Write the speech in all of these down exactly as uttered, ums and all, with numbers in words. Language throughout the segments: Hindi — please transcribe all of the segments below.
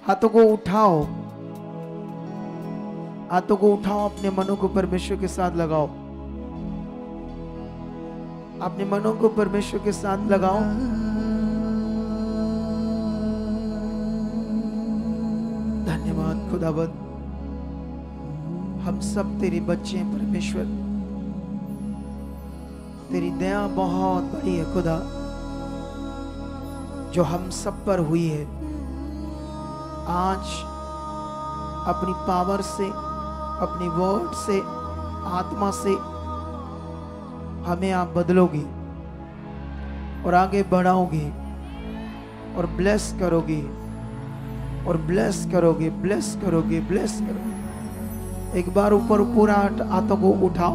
हाथों को उठाओ, हाथों को उठाओ, अपने मनों को परमेश्वर के साथ लगाओ, अपने मनों को परमेश्वर के साथ लगाओ। धन्यवाद खुदावंद, हम सब तेरे बच्चे हैं परमेश्वर। तेरी दया बहुत बड़ी है खुदा, जो हम सब पर हुई है। आज अपनी पावर से, अपनी वर्ड से, आत्मा से हमें आप बदलोगे और आगे बढ़ाओगे और ब्लेस करोगे और ब्लेस करोगे, ब्लेस करोगे, ब्लेस करोगे। एक बार ऊपर पूरा हाथों को उठाओ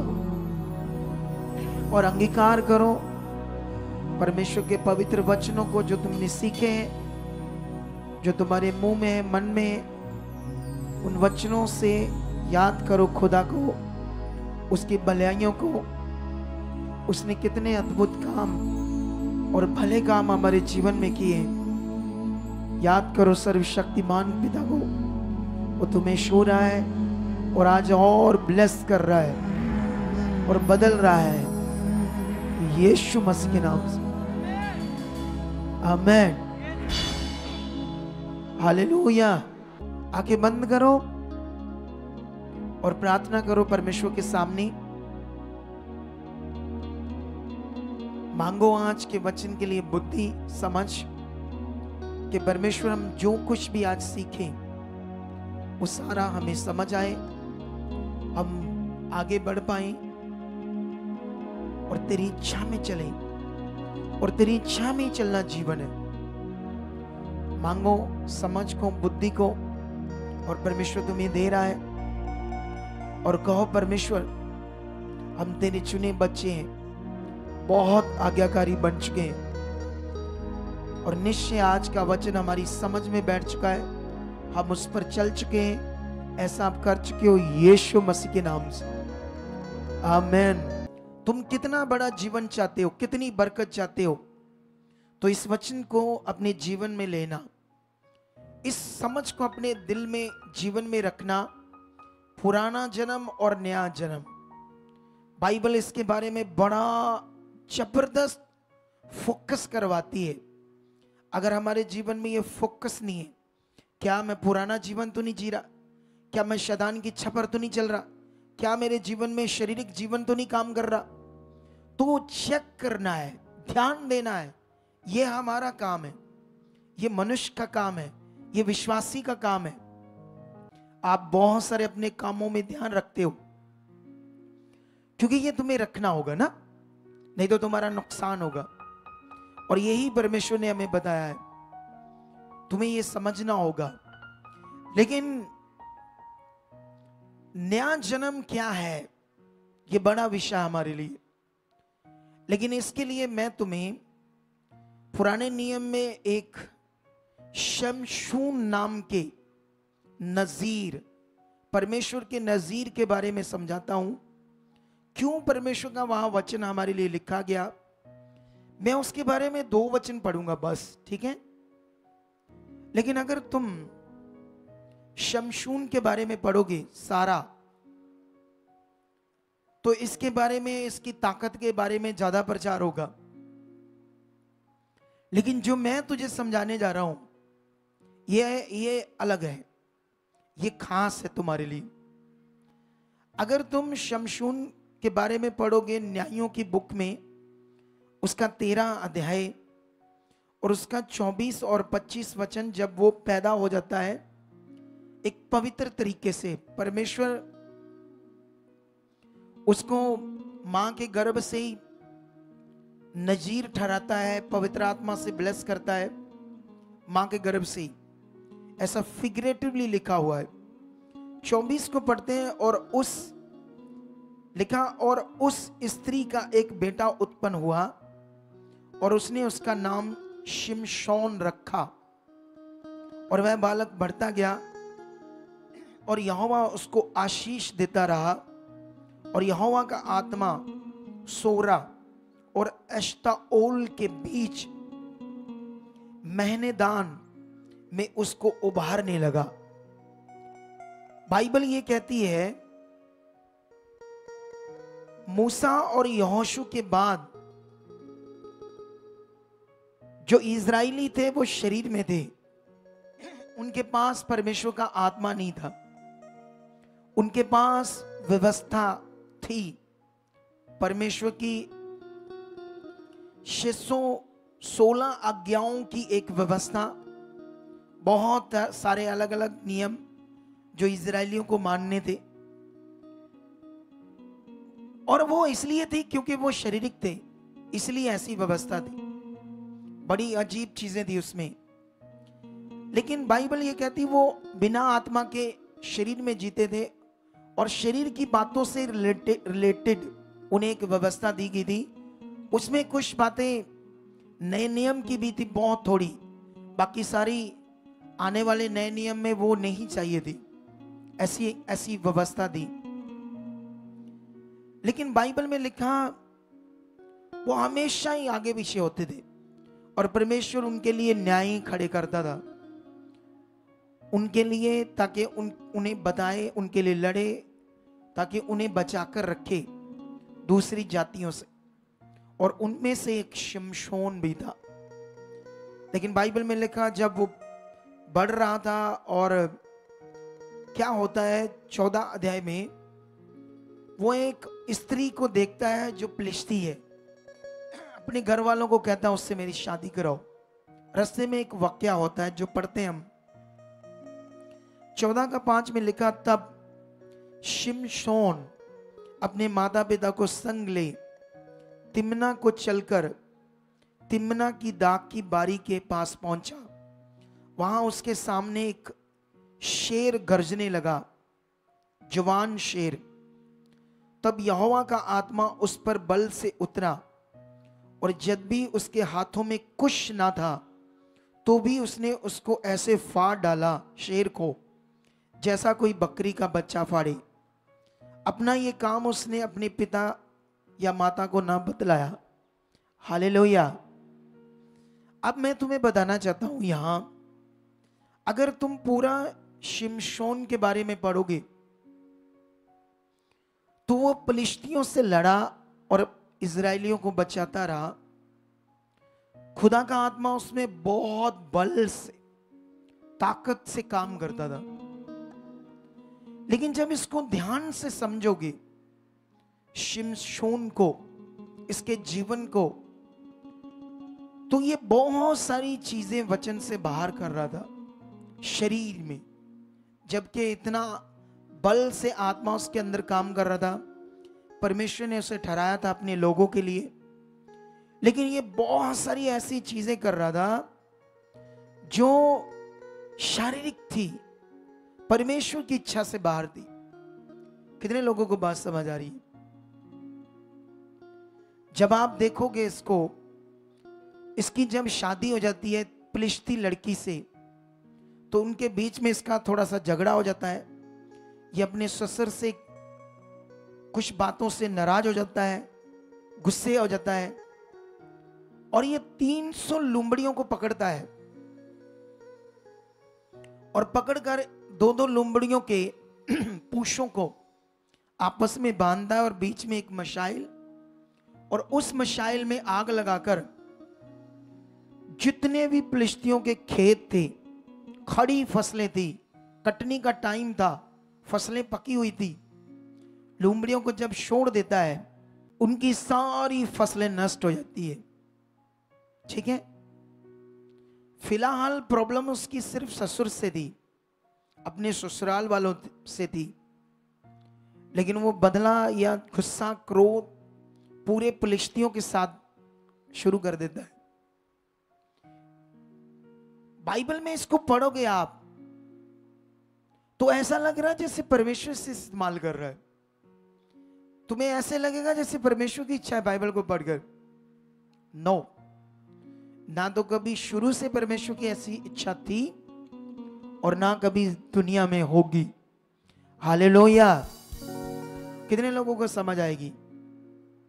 और अंगीकार करो परमेश्वर के पवित्र वचनों को, जो तुमने सीखे हैं, जो तुम्हारे मुंह में है, मन में है। उन वचनों से याद करो खुदा को, उसकी भलाइयों को, उसने कितने अद्भुत काम और भले काम हमारे जीवन में किए। याद करो सर्वशक्तिमान पिता को, वो तुम्हें छू रहा है और आज और ब्लेस कर रहा है और बदल रहा है यीशु मसीह के नाम से। आमीन, हालेलुया। आंखें बंद करो और प्रार्थना करो परमेश्वर के सामने। मांगो आज के वचन के लिए बुद्धि, समझ, कि परमेश्वर हम जो कुछ भी आज सीखें वो सारा हमें समझ आए, हम आगे बढ़ पाए और तेरी इच्छा में चले। और तेरी इच्छा में ही चलना जीवन है। मांगो समझ को, बुद्धि को, और परमेश्वर तुम्हें दे रहा है। और कहो परमेश्वर, हम तेरे चुने बच्चे हैं, बहुत आज्ञाकारी बन चुके हैं और निश्चय आज का वचन हमारी समझ में बैठ चुका है, हम उस पर चल चुके हैं। ऐसा आप कर चुके हो यीशु मसीह के नाम से। आमीन। तुम कितना बड़ा जीवन चाहते हो, कितनी बरकत चाहते हो, तो इस वचन को अपने जीवन में लेना, इस समझ को अपने दिल में, जीवन में रखना। पुराना जन्म और नया जन्म, बाइबल इसके बारे में बड़ा जबरदस्त फोकस करवाती है। अगर हमारे जीवन में ये फोकस नहीं है, क्या मैं पुराना जीवन तो नहीं जी रहा, क्या मैं शैतान की छपर तो नहीं चल रहा, क्या मेरे जीवन में शारीरिक जीवन तो नहीं काम कर रहा, तो चेक करना है, ध्यान देना है। ये हमारा काम है, ये मनुष्य का काम है, ये विश्वासी का काम है। आप बहुत सारे अपने कामों में ध्यान रखते हो क्योंकि ये तुम्हें रखना होगा ना, नहीं तो तुम्हारा नुकसान होगा। और यही परमेश्वर ने हमें बताया है, तुम्हें ये समझना होगा। लेकिन नया जन्म क्या है, ये बड़ा विषय हमारे लिए। लेकिन इसके लिए मैं तुम्हें पुराने नियम में एक शमशून नाम के नजीर, परमेश्वर के नजीर के बारे में समझाता हूं। क्यों परमेश्वर का वहां वचन हमारे लिए लिखा गया, मैं उसके बारे में दो वचन पढ़ूंगा बस, ठीक है। लेकिन अगर तुम शमशून के बारे में पढ़ोगे सारा, तो इसके बारे में, इसकी ताकत के बारे में ज्यादा प्रचार होगा। लेकिन जो मैं तुझे समझाने जा रहा हूं, ये ये अलग है, ये खास है तुम्हारे लिए। अगर तुम शमशून के बारे में पढ़ोगे न्यायों की बुक में, उसका तेरह अध्याय और उसका चौबीस और पच्चीस वचन, जब वो पैदा हो जाता है एक पवित्र तरीके से, परमेश्वर उसको मां के गर्भ से ही नजीर ठहराता है, पवित्र आत्मा से ब्लेस करता है, मां के गर्भ से ही। ऐसा फिगरेटिवली लिखा हुआ है। चौबीस को पढ़ते हैं, और उस लिखा, और उस स्त्री का एक बेटा उत्पन्न हुआ और उसने उसका नाम शिमशोन रखा। और वह बालक बढ़ता गया और यहोवा उसको आशीष देता रहा। और यहोवा का आत्मा सोरा और एश्ताओल के बीच महनेदान में उसको उभारने लगा। बाइबल ये कहती है मूसा और यहोशू के बाद जो इजरायली थे वो शरीर में थे, उनके पास परमेश्वर का आत्मा नहीं था, उनके पास व्यवस्था थी परमेश्वर की छह सौ सोलह आज्ञाओं की एक व्यवस्था, बहुत सारे अलग अलग नियम जो इजरायलियों को मानने थे। और वो इसलिए थी क्योंकि वो शारीरिक थे, इसलिए ऐसी व्यवस्था थी, बड़ी अजीब चीजें थी उसमें। लेकिन बाइबल ये कहती वो बिना आत्मा के शरीर में जीते थे और शरीर की बातों से रिलेटेड रिलेटेड उन्हें एक व्यवस्था दी गई थी। उसमें कुछ बातें नए नियम की भी थी, बहुत थोड़ी, बाकी सारी आने वाले नए नियम में वो नहीं चाहिए थी, ऐसी ऐसी व्यवस्था थी। लेकिन बाइबल में लिखा वो हमेशा ही आगे पीछे होते थे और परमेश्वर उनके लिए न्याय खड़े करता था, उनके लिए, ताकि उन उन्हें बताए, उनके लिए लड़े, ताकि उन्हें बचाकर रखे दूसरी जातियों से। और उनमें से एक शिमशोन भी था। लेकिन बाइबल में लिखा जब वो बढ़ रहा था, और क्या होता है चौदह अध्याय में, वो एक स्त्री को देखता है जो फिलिस्ती है, अपने घर वालों को कहता है उससे मेरी शादी कराओ। रास्ते में एक वाक्या होता है जो पढ़ते हैं हम, चौदह का पांच में लिखा, तब शिमशोन अपने माता पिता को संग ले तिम्ना को चलकर तिम्ना की दाग की बारी के पास पहुंचा। वहां उसके सामने एक शेर गर्जने लगा, जवान शेर। तब यहोवा का आत्मा उस पर बल से उतरा, और जब भी उसके हाथों में कुछ ना था तो भी उसने उसको ऐसे फाड़ डाला, शेर को, जैसा कोई बकरी का बच्चा फाड़े। अपना ये काम उसने अपने पिता या माता को ना बतलाया। हालेलुया। अब मैं तुम्हें बताना चाहता हूं यहां, अगर तुम पूरा शिमशोन के बारे में पढ़ोगे तो वो फिलिस्तियों से लड़ा और इजरायलियों को बचाता रहा। खुदा का आत्मा उसमें बहुत बल से, ताकत से काम करता था। लेकिन जब इसको ध्यान से समझोगे, शिमशोन को, इसके जीवन को, तो ये बहुत सारी चीजें वचन से बाहर कर रहा था शरीर में, जबकि इतना बल से आत्मा उसके अंदर काम कर रहा था। परमेश्वर ने उसे ठहराया था अपने लोगों के लिए, लेकिन ये बहुत सारी ऐसी चीजें कर रहा था जो शारीरिक थी, परमेश्वर की इच्छा से बाहर थी। कितने लोगों को बात समझ आ रही है? जब आप देखोगे इसको, इसकी जब शादी हो जाती है फिलिस्ती लड़की से, तो उनके बीच में इसका थोड़ा सा झगड़ा हो जाता है। ये अपने ससुर से कुछ बातों से नाराज हो जाता है, गुस्से हो जाता है, और ये तीन सौ लुम्बड़ियों को पकड़ता है, और पकड़कर दो दो लुम्बड़ियों के पूंछों को आपस में बांधता है, और बीच में एक मशाइल, और उस मशाइल में आग लगाकर जितने भी फिलिस्तियों के खेत थे, खड़ी फसलें थी, कटनी का टाइम था, फसलें पकी हुई थी, लुम्बड़ियों को जब छोड़ देता है, उनकी सारी फसलें नष्ट हो जाती है। ठीक है, फिलहाल प्रॉब्लम उसकी सिर्फ ससुर से थी, अपने ससुराल वालों से थी, लेकिन वो बदला या गुस्सा, क्रोध पूरे फिलिस्तियों के साथ शुरू कर देता है। बाइबल में इसको पढ़ोगे आप तो ऐसा लग रहा है जैसे परमेश्वर से इस्तेमाल कर रहा है। तुम्हें ऐसे लगेगा जैसे परमेश्वर की इच्छा है बाइबल को पढ़कर। नो, ना तो कभी शुरू से परमेश्वर की ऐसी इच्छा थी और ना कभी दुनिया में होगी। हालेलुया। कितने लोगों को समझ आएगी?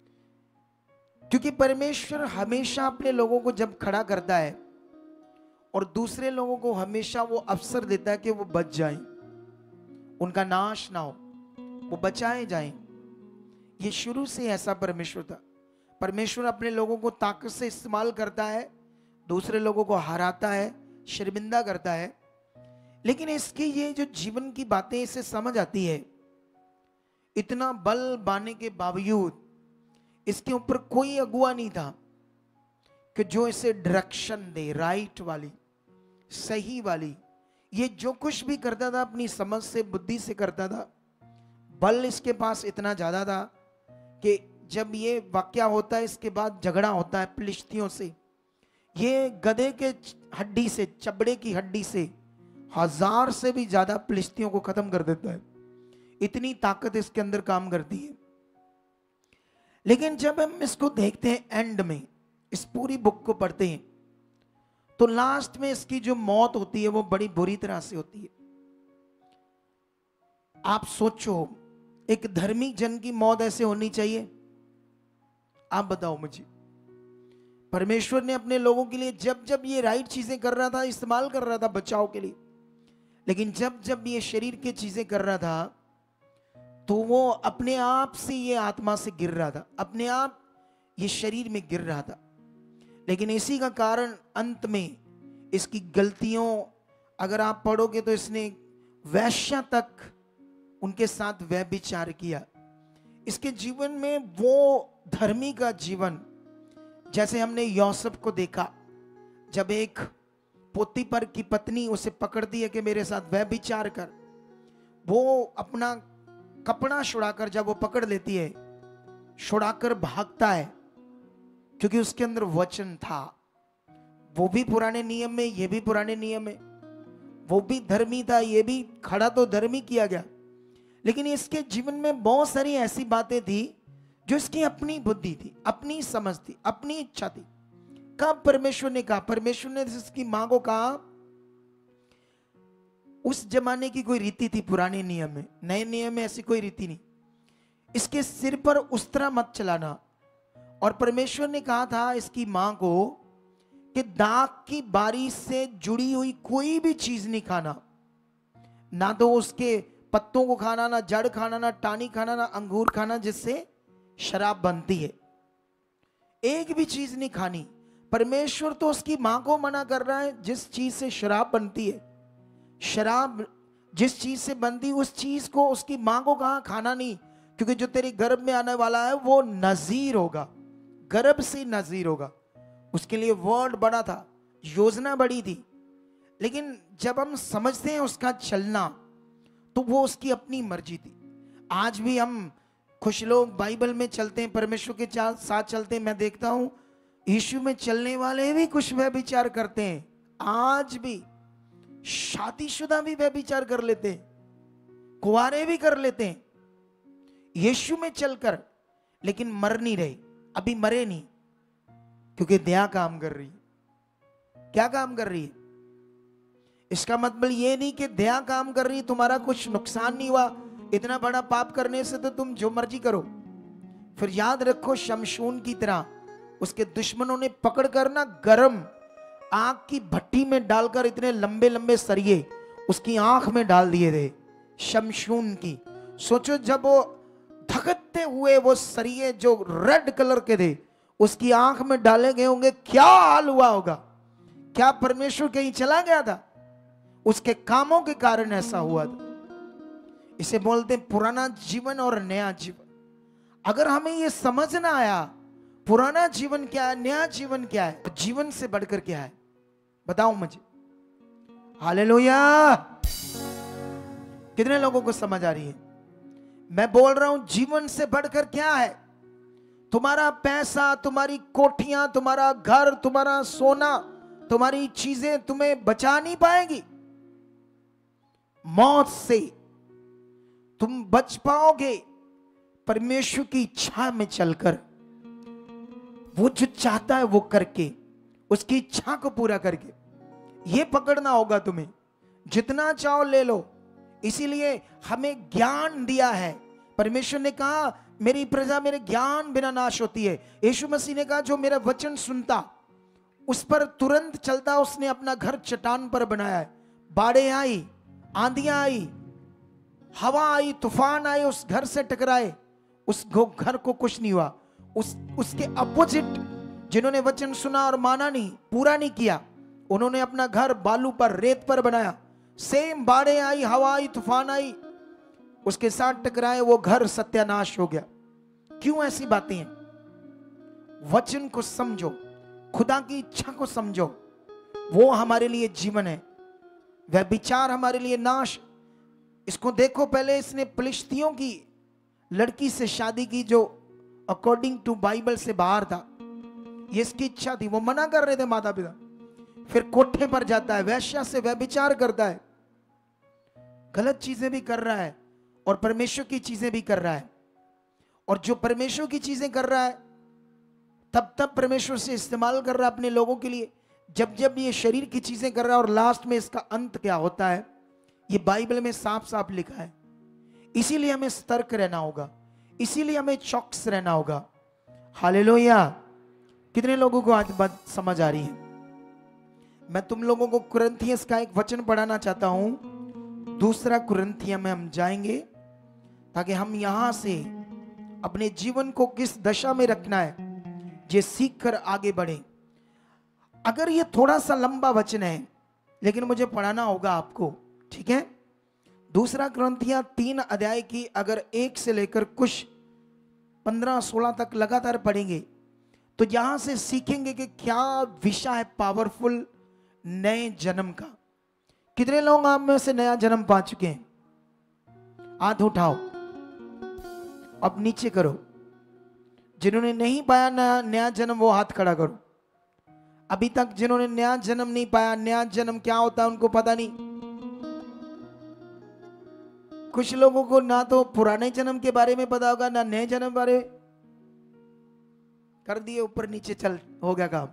क्योंकि परमेश्वर हमेशा अपने लोगों को जब खड़ा करता है और दूसरे लोगों को हमेशा वो अवसर देता है कि वो बच जाएं, उनका नाश ना हो, वो बचाए जाएं। ये शुरू से ऐसा परमेश्वर था। परमेश्वर अपने लोगों को ताकत से इस्तेमाल करता है, दूसरे लोगों को हराता है, शर्मिंदा करता है। लेकिन इसकी ये जो जीवन की बातें इसे समझ आती है, इतना बल बाने के बावजूद इसके ऊपर कोई अगुआ नहीं था कि जो इसे डायरेक्शन दे, राइट वाली, सही वाली। ये जो कुछ भी करता था अपनी समझ से, बुद्धि से करता था। बल इसके पास इतना ज्यादा था कि जब ये वाकया होता है, इसके बाद झगड़ा होता है फिलिस्तीयों से, ये गधे के हड्डी से, चबड़े की हड्डी से हजार से भी ज्यादा फिलिस्तीयों को खत्म कर देता है। इतनी ताकत इसके अंदर काम करती है। लेकिन जब हम इसको देखते हैं एंड में, इस पूरी बुक को पढ़ते हैं, तो लास्ट में इसकी जो मौत होती है वो बड़ी बुरी तरह से होती है। आप सोचो, एक धर्मी जन की मौत ऐसे होनी चाहिए? आप बताओ मुझे। परमेश्वर ने अपने लोगों के लिए जब जब ये राइट चीजें कर रहा था, इस्तेमाल कर रहा था बचाव के लिए, लेकिन जब जब ये शरीर की चीजें कर रहा था तो वो अपने आप से ये आत्मा से गिर रहा था, अपने आप ये शरीर में गिर रहा था। लेकिन इसी का कारण अंत में इसकी गलतियों, अगर आप पढ़ोगे तो इसने वैश्या तक उनके साथ व्यभिचार किया। इसके जीवन में वो धर्मी का जीवन, जैसे हमने यूसुफ को देखा, जब एक पोतीफर की पत्नी उसे पकड़ती है कि मेरे साथ व्यभिचार कर, वो अपना कपड़ा छुड़ाकर, जब वो पकड़ लेती है, छुड़ाकर भागता है, क्योंकि उसके अंदर वचन था। वो भी पुराने नियम में, ये भी पुराने नियम में, वो भी धर्मी था, ये भी खड़ा तो धर्मी किया गया। लेकिन इसके जीवन में बहुत सारी ऐसी बातें थी जो इसकी अपनी बुद्धि थी, अपनी समझ थी, अपनी इच्छा थी। कब परमेश्वर ने कहा, परमेश्वर ने इसकी मां को कहा, उस जमाने की कोई रीति थी पुराने नियम में, नए नियम में ऐसी कोई रीति नहीं, इसके सिर पर उस्तरा मत चलाना। और परमेश्वर ने कहा था इसकी मां को कि दाख की बारी से जुड़ी हुई कोई भी चीज नहीं खाना, ना तो उसके पत्तों को खाना, ना जड़ खाना, ना टानी खाना, ना अंगूर खाना जिससे शराब बनती है, एक भी चीज नहीं खानी। परमेश्वर तो उसकी मां को मना कर रहा है, जिस चीज से शराब बनती है, शराब जिस चीज से बनती, उस चीज को उसकी मां को कहा खाना नहीं, क्योंकि जो तेरे गर्भ में आने वाला है वो नजीर होगा, गर्भ से नजीर होगा। उसके लिए वर्ड बड़ा था, योजना बड़ी थी। लेकिन जब हम समझते हैं उसका चलना, तो वो उसकी अपनी मर्जी थी। आज भी हम कुछ लोग बाइबल में चलते हैं, परमेश्वर के साथ चलते हैं। मैं देखता हूं यीशु में चलने वाले भी कुछ व्यभिचार करते हैं, आज भी शादीशुदा भी व्यभिचार कर लेते हैं, कुंवारे भी कर लेते हैं यीशु में चलकर, लेकिन मर नहीं रहे, अभी मरे नहीं, क्योंकि दया काम कर रही है। क्या काम कर रही है? इसका मतलब ये नहीं कि दया काम कर रही, तुम्हारा कुछ नुकसान नहीं हुआ, इतना बड़ा पाप करने से तो तुम जो मर्जी करो। फिर याद रखो, शमशून की तरह उसके दुश्मनों ने पकड़कर ना गरम आग की भट्टी में डालकर इतने लंबे लंबे सरिये उसकी आंख में डाल दिए थे, शमशून की। सोचो, जब वो धकते हुए वो सरिये जो रेड कलर के थे उसकी आंख में डाले गए होंगे, क्या हाल हुआ होगा? क्या परमेश्वर कहीं चला गया था? उसके कामों के कारण ऐसा हुआ था। इसे बोलते हैं पुराना जीवन और नया जीवन। अगर हमें यह समझ ना आया पुराना जीवन क्या है, नया जीवन क्या है, तो जीवन से बढ़कर क्या है, बताओ मुझे। हालेलुया! कितने लोगों को समझ आ रही है? मैं बोल रहा हूं जीवन से बढ़कर क्या है। तुम्हारा पैसा, तुम्हारी कोठियां, तुम्हारा घर, तुम्हारा सोना, तुम्हारी चीजें तुम्हें बचा नहीं पाएगी। मौत से तुम बच पाओगे परमेश्वर की इच्छा में चलकर, वो जो चाहता है वो करके, उसकी इच्छा को पूरा करके। ये पकड़ना होगा तुम्हें, जितना चाहो ले लो। इसीलिए हमें ज्ञान दिया है। परमेश्वर ने कहा मेरी प्रजा मेरे ज्ञान बिना नाश होती है। यीशु मसीह ने कहा जो मेरा वचन सुनता उस पर तुरंत चलता उसने अपना घर चट्टान पर बनाया है। बाढ़ें आई, आंधियां आई, हवा आई, तूफान आए, उस घर से टकराए, उस घर को कुछ नहीं हुआ। उस उसके अपोजिट जिन्होंने वचन सुना और माना नहीं, पूरा नहीं किया, उन्होंने अपना घर बालू पर, रेत पर बनाया। सेम बाढ़ें आई, हवा आई, तूफान आई, उसके साथ टकराए, वो घर सत्यानाश हो गया। क्यों ऐसी बातें हैं? वचन को समझो, खुदा की इच्छा को समझो, वो हमारे लिए जीवन है, वह विचार हमारे लिए नाश। इसको देखो, पहले इसने फिलिस्तियों की लड़की से शादी की जो अकॉर्डिंग टू बाइबल से बाहर था, ये इसकी इच्छा थी, वो मना कर रहे थे माता पिता। फिर कोठे पर जाता है, वैश्या से व्यभिचार करता है, गलत चीजें भी कर रहा है और परमेश्वर की चीजें भी कर रहा है। और जो परमेश्वर की चीजें कर रहा है, तब तब परमेश्वर से इस्तेमाल कर रहा है अपने लोगों के लिए, जब जब ये शरीर की चीजें कर रहा है। और लास्ट में इसका अंत क्या होता है, ये बाइबल में साफ साफ लिखा है। इसीलिए हमें सतर्क रहना होगा, इसीलिए हमें चौकस रहना होगा। हालेलुया। कितने लोगों को आज बात समझ आ रही है? मैं तुम लोगों को कुरिन्थियंस का एक वचन पढ़ाना चाहता हूं, दूसरा कुरिन्थियों में हम जाएंगे, ताकि हम यहां से अपने जीवन को किस दशा में रखना है ये सीख कर आगे बढ़े। अगर ये थोड़ा सा लंबा वचन है, लेकिन मुझे पढ़ाना होगा आपको, ठीक है? दूसरा कुरिन्थियों तीन अध्याय की अगर एक से लेकर कुछ पंद्रह सोलह तक लगातार पढ़ेंगे, तो यहां से सीखेंगे कि क्या विषय है पावरफुल नए जन्म का। कितने लोग आप में से नया जन्म पा चुके हैं? हाथ उठाओ, अब नीचे करो। जिन्होंने नहीं पाया नया नया जन्म, वो हाथ खड़ा करो। अभी तक जिन्होंने नया जन्म नहीं पाया, नया जन्म क्या होता है उनको पता नहीं। कुछ लोगों को ना तो पुराने जन्म के बारे में पता होगा, ना नए जन्म बारे। कर दिए ऊपर नीचे, चल हो गया काम,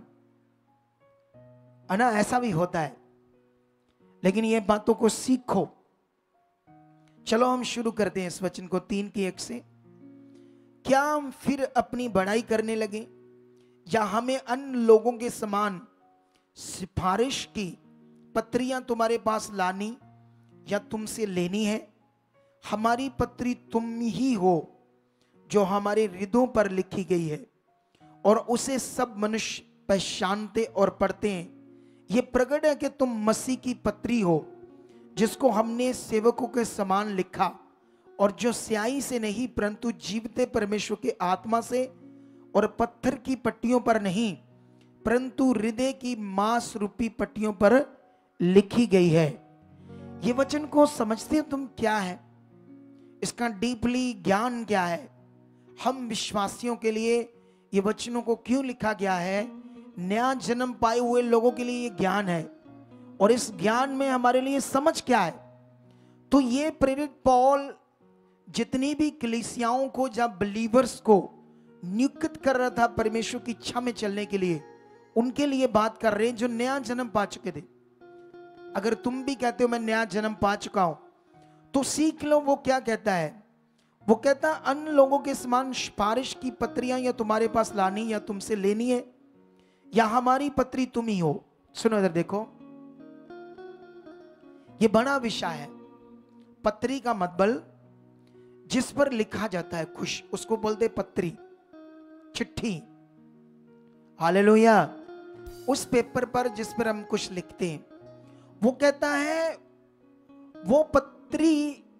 है ना? ऐसा भी होता है, लेकिन ये बातों को सीखो। चलो हम शुरू करते हैं इस वचन को तीन की एक से। क्या हम फिर अपनी बड़ाई करने लगे, या हमें अन्य लोगों के समान सिफारिश की पत्रियां तुम्हारे पास लानी या तुमसे लेनी है? हमारी पत्री तुम ही हो जो हमारे हृदयों पर लिखी गई है, और उसे सब मनुष्य पहचानते और पढ़ते हैं। यह प्रकट है कि तुम मसीह की पत्री हो, जिसको हमने सेवकों के समान लिखा, और जो स्याही से नहीं परंतु जीवते परमेश्वर के आत्मा से, और पत्थर की पट्टियों पर नहीं परंतु हृदय की मांस रूपी पट्टियों पर लिखी गई है। ये वचन को समझते हो तुम क्या है? इसका डीपली ज्ञान क्या है? हम विश्वासियों के लिए ये वचनों को क्यों लिखा गया है? नया जन्म पाए हुए लोगों के लिए ये ज्ञान है, और इस ज्ञान में हमारे लिए समझ क्या है? तो ये प्रेरित पौल जितनी भी कलीसियाओं को, जब बिलीवर्स को नियुक्त कर रहा था परमेश्वर की इच्छा में चलने के लिए, उनके लिए बात कर रहे हैं जो नया जन्म पा चुके थे। अगर तुम भी कहते हो मैं नया जन्म पा चुका हूं, तो सीख लो वो क्या कहता है। वो कहता है अन्य लोगों के समान सिफारिश की पत्रियां या तुम्हारे पास लानी या तुमसे लेनी है, या हमारी पत्री तुम ही हो। सुनो इधर देखो, ये बड़ा विषय है। पत्री का मतलब जिस पर लिखा जाता है खुश, उसको बोलते पत्री, चिट्ठी। हालेलुया। उस पेपर पर जिस पर हम कुछ लिखते हैं, वो कहता है वो पत्री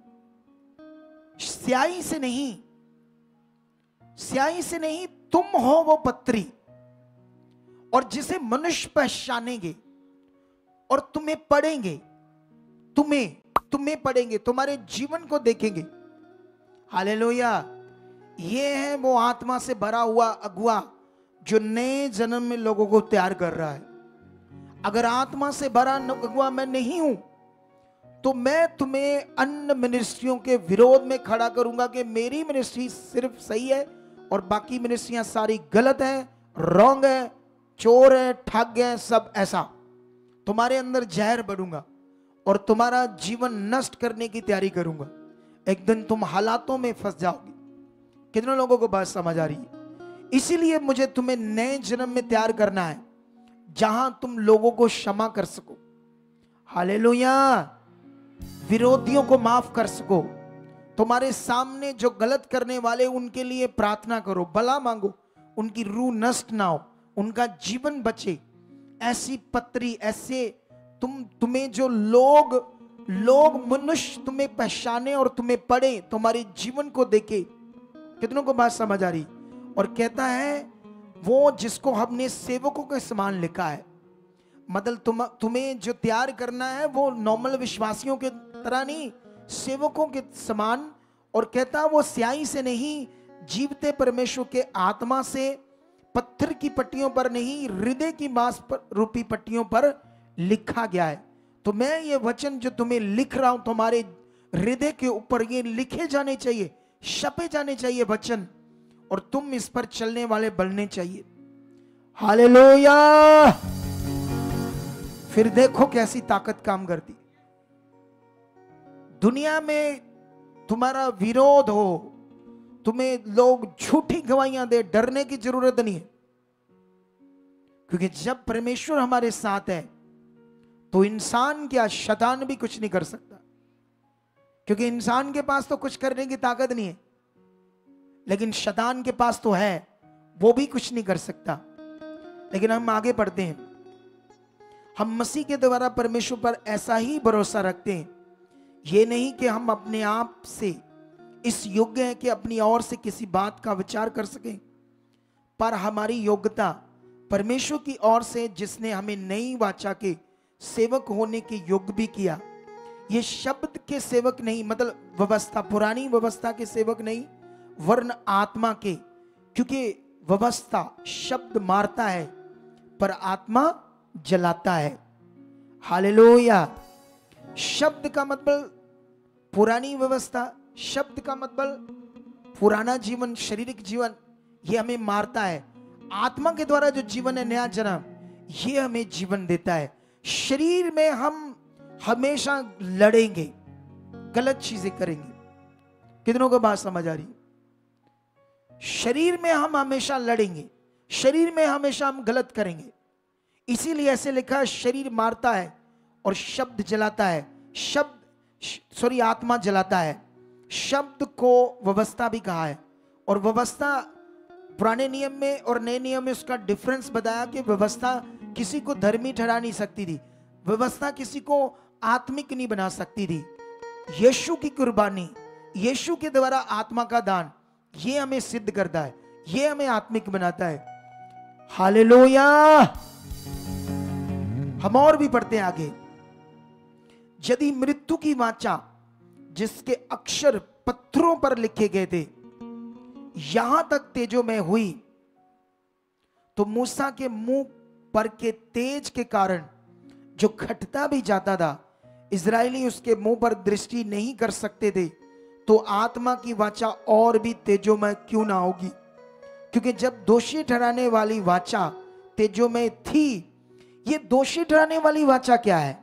स्याही से नहीं, स्याही से नहीं, तुम हो वो पत्री, और जिसे मनुष्य पहचानेंगे और तुम्हें पढ़ेंगे, तुम्हें तुम्हें पढ़ेंगे, तुम्हारे जीवन को देखेंगे। हालेलुया। ये है वो आत्मा से भरा हुआ अगुआ जो नए जन्म में लोगों को तैयार कर रहा है। अगर आत्मा से भरा अगुआ मैं नहीं हूं, तो मैं तुम्हें अन्य मिनिस्ट्रियों के विरोध में खड़ा करूंगा कि मेरी मिनिस्ट्री सिर्फ सही है और बाकी मिनिस्ट्रियां सारी गलत है, रॉन्ग है, चोर है, ठग है, सब ऐसा। तुम्हारे अंदर जहर बढ़ूंगा और तुम्हारा जीवन नष्ट करने की तैयारी करूंगा। एक दिन तुम हालातों में फंस जाओगे। कितने लोगों को बात समझ आ रही है? इसीलिए मुझे तुम्हें नए जन्म में तैयार करना है। जहां तुम लोगों को क्षमा कर सको, हालेलुया, विरोधियों को माफ कर सको, तुम्हारे सामने जो गलत करने वाले उनके लिए प्रार्थना करो, भला मांगो, उनकी रूह नष्ट ना हो, उनका जीवन बचे। ऐसी पत्री, ऐसे तुम तुम्हें जो लोग लोग मनुष्य तुम्हें पहचाने और तुम्हें पढ़े, तुम्हारे जीवन को देखे। कितनों को बात समझ आ रही? और कहता है वो जिसको हमने सेवकों के समान लिखा है, मतलब तुम तुम्हें जो तैयार करना है वो नॉर्मल विश्वासियों के तरह नहीं, सेवकों के समान। और कहता वो स्याही से नहीं, जीवते परमेश्वर के आत्मा से, पत्थर की पट्टियों पर नहीं, हृदय की मांस पर रूपी पट्टियों पर लिखा गया है। तो मैं ये वचन जो तुम्हें लिख रहा हूं, तुम्हारे हृदय के ऊपर ये लिखे जाने चाहिए, छपे जाने चाहिए वचन, और तुम इस पर चलने वाले बनने चाहिए। हालेलुया। फिर देखो कैसी ताकत काम करती। दुनिया में तुम्हारा विरोध हो, तुम्हें लोग झूठी गवाहियां दे, डरने की जरूरत नहीं है, क्योंकि जब परमेश्वर हमारे साथ है तो इंसान क्या, शैतान भी कुछ नहीं कर सकता, क्योंकि इंसान के पास तो कुछ करने की ताकत नहीं है, लेकिन शैतान के पास तो है, वो भी कुछ नहीं कर सकता। लेकिन हम आगे बढ़ते हैं, हम मसीह के द्वारा परमेश्वर पर ऐसा ही भरोसा रखते हैं। ये नहीं कि हम अपने आप से इस योग्य हैं कि अपनी ओर से किसी बात का विचार कर सकें, पर हमारी योग्यता परमेश्वर की ओर से, जिसने हमें नई वाचा के सेवक होने के योग्य भी किया। ये शब्द के सेवक नहीं, मतलब व्यवस्था, पुरानी व्यवस्था के सेवक नहीं, वर्ण आत्मा के, क्योंकि व्यवस्था शब्द मारता है पर आत्मा जलाता है। हालेलुया। शब्द का मतलब पुरानी व्यवस्था, शब्द का मतलब पुराना जीवन, शारीरिक जीवन, ये हमें मारता है। आत्मा के द्वारा जो जीवन है, नया जन्म, ये हमें जीवन देता है। शरीर में हम हमेशा लड़ेंगे, गलत चीजें करेंगे। कितनों को बात समझ आ रही? शरीर में हम हमेशा लड़ेंगे, शरीर में हमेशा हम गलत करेंगे। इसीलिए ऐसे लिखा है, शरीर मारता है और शब्द जलाता है। शब्द सॉरी आत्मा जलाता है। शब्द को व्यवस्था भी कहा है, और व्यवस्था पुराने नियम में और नए नियम में उसका डिफरेंस बताया कि व्यवस्था किसी को धर्मी ठहरा नहीं सकती थी, व्यवस्था किसी को आत्मिक नहीं बना सकती थी। यीशु की कुर्बानी, यीशु के द्वारा आत्मा का दान, ये हमें सिद्ध करता है, ये हमें आत्मिक बनाता है। हालेलुया। हम और भी पढ़ते हैं आगे। यदि मृत्यु की वाचा, जिसके अक्षर पत्थरों पर लिखे गए थे, यहां तक तेजोमय हुई, तो मूसा के मुंह पर के तेज के कारण जो घटता भी जाता था, इजरायली उसके मुंह पर दृष्टि नहीं कर सकते थे, तो आत्मा की वाचा और भी तेजोमय क्यों ना होगी? क्योंकि जब दोषी ठहराने वाली वाचा तेजोमय थी, ये दोषी ठहराने वाली वाचा क्या है?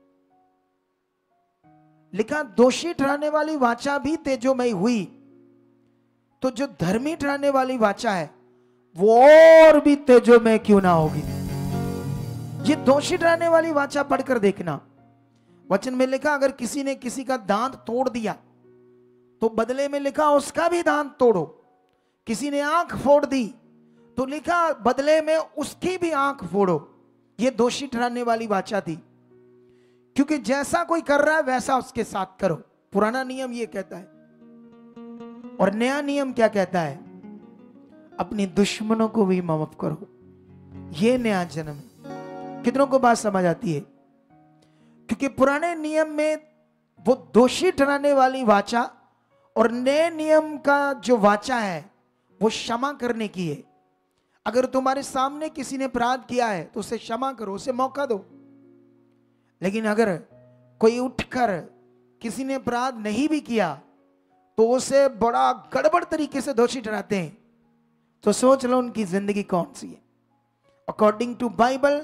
लिखा दोषी ठहराने वाली वाचा भी तेजोमय हुई, तो जो धर्मी ठहराने वाली वाचा है वो और भी तेजोमय क्यों ना होगी? ये दोषी ठहराने वाली वाचा पढ़कर देखना। वचन में लिखा अगर किसी ने किसी का दांत तोड़ दिया तो बदले में लिखा उसका भी दांत तोड़ो। किसी ने आंख फोड़ दी तो लिखा बदले में उसकी भी आंख फोड़ो। ये दोषी ठहराने वाली वाचा थी, क्योंकि जैसा कोई कर रहा है वैसा उसके साथ करो। पुराना नियम ये कहता है, और नया नियम क्या कहता है? अपने दुश्मनों को भी माफ करो। ये नया जन्म है। कितनों को बात समझ आती है? क्योंकि पुराने नियम में वो दोषी ठहराने वाली वाचा, और नए नियम का जो वाचा है वो क्षमा करने की है। अगर तुम्हारे सामने किसी ने अपराध किया है तो उसे क्षमा करो, उसे मौका दो। लेकिन अगर कोई उठकर किसी ने अपराध नहीं भी किया तो उसे बड़ा गड़बड़ तरीके से दोषी ठहराते हैं, तो सोच लो उनकी जिंदगी कौन सी है, अकॉर्डिंग टू बाइबल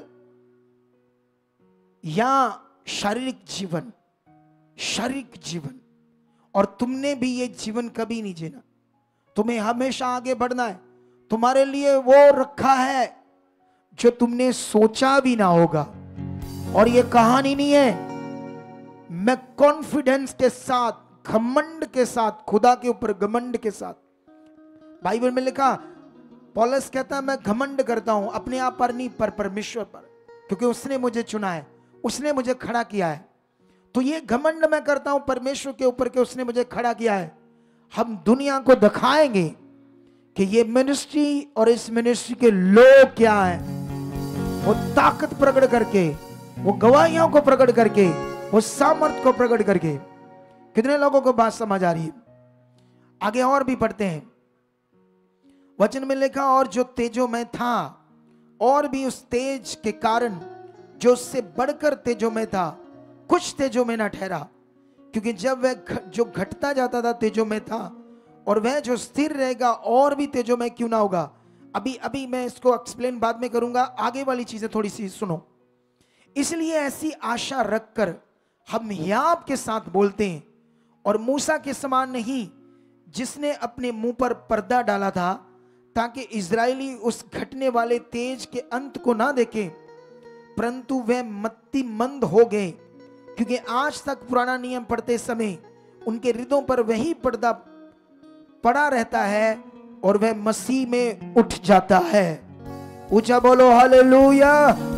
या शारीरिक जीवन? शारीरिक जीवन। और तुमने भी ये जीवन कभी नहीं जीना, तुम्हें हमेशा आगे बढ़ना है। तुम्हारे लिए वो रखा है जो तुमने सोचा भी ना होगा। और ये कहानी नहीं है, मैं कॉन्फिडेंस के साथ, घमंड के साथ, खुदा के ऊपर घमंड के साथ, बाइबल में लिखा, पौलुस कहता है मैं घमंड करता हूं अपने आप पर नहीं, पर परमेश्वर पर, क्योंकि उसने मुझे चुना है, उसने मुझे खड़ा किया है। तो ये घमंड मैं करता हूं परमेश्वर के ऊपर कि उसने मुझे खड़ा किया है। हम दुनिया को दिखाएंगे कि ये मिनिस्ट्री और इस मिनिस्ट्री के लोग क्या हैं। वो ताकत प्रकट करके, वो गवाहियों को प्रकट करके, वो सामर्थ को प्रकट करके। कितने लोगों को बात समझ आ रही है? आगे और भी पढ़ते हैं। वचन में लिखा, और जो तेजो में था और भी उस तेज के कारण जो उससे बढ़कर तेजो में था कुछ तेजो में ना ठहरा, क्योंकि जब वह जो घटता जाता था तेजो में था, और वह जो स्थिर रहेगा और भी तेजो में क्यों ना होगा। अभी अभी मैं इसको एक्सप्लेन बाद में करूंगा, आगे वाली चीजें थोड़ी सी सुनो। इसलिए ऐसी आशा रखकर हम हियाव के साथ बोलते हैं, और मूसा के समान नहीं, जिसने अपने मुंह पर पर्दा डाला था, ताकि इजरायली उस घटने वाले तेज के अंत को ना देखें, परंतु वे मत्ती मंद हो गए, क्योंकि आज तक पुराना नियम पढ़ते समय उनके हृदयों पर वही पर्दा पड़ा रहता है, और वह मसीह में उठ जाता है। ऊंचा बोलो हालेलुया।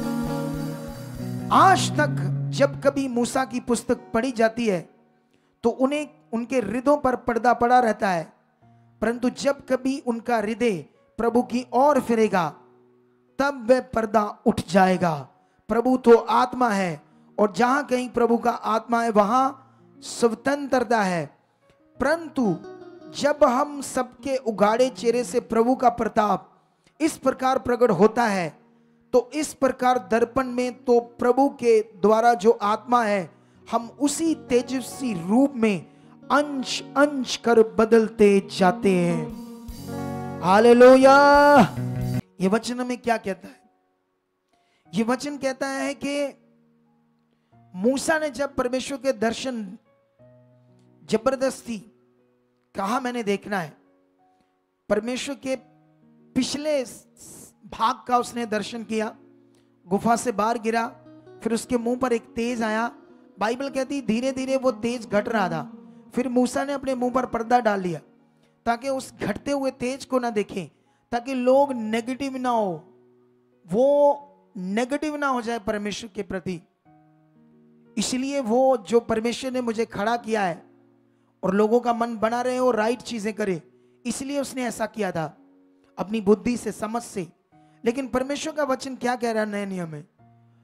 आज तक जब कभी मूसा की पुस्तक पढ़ी जाती है तो उन्हें उनके हृदयों पर पर्दा पड़ा रहता है, परंतु जब कभी उनका हृदय प्रभु की ओर फिरेगा तब वह पर्दा उठ जाएगा। प्रभु तो आत्मा है, और जहां कहीं प्रभु का आत्मा है वहां स्वतंत्रता है। परंतु जब हम सबके उगाड़े चेहरे से प्रभु का प्रताप इस प्रकार प्रकट होता है, तो इस प्रकार दर्पण में तो प्रभु के द्वारा जो आत्मा है, हम उसी तेजस्वी रूप में अंश अंश कर बदलते जाते हैं। हालेलुया। ये वचन में क्या कहता है? ये वचन कहता है कि मूसा ने जब परमेश्वर के दर्शन जबरदस्ती कहा मैंने देखना है, परमेश्वर के पिछले भाग का उसने दर्शन किया, गुफा से बाहर गिरा, फिर उसके मुंह पर एक तेज आया। बाइबल कहती धीरे धीरे वो तेज घट रहा था, फिर मूसा ने अपने मुंह पर पर्दा डाल लिया ताकि उस घटते हुए तेज को ना देखें, ताकि लोग नेगेटिव ना हो, वो नेगेटिव ना हो जाए परमेश्वर के प्रति। इसलिए वो जो परमेश्वर ने मुझे खड़ा किया है और लोगों का मन बना रहे हो राइट चीजें करे, इसलिए उसने ऐसा किया था अपनी बुद्धि से, समझ से। लेकिन परमेश्वर का वचन क्या कह रहा है नए नियम में?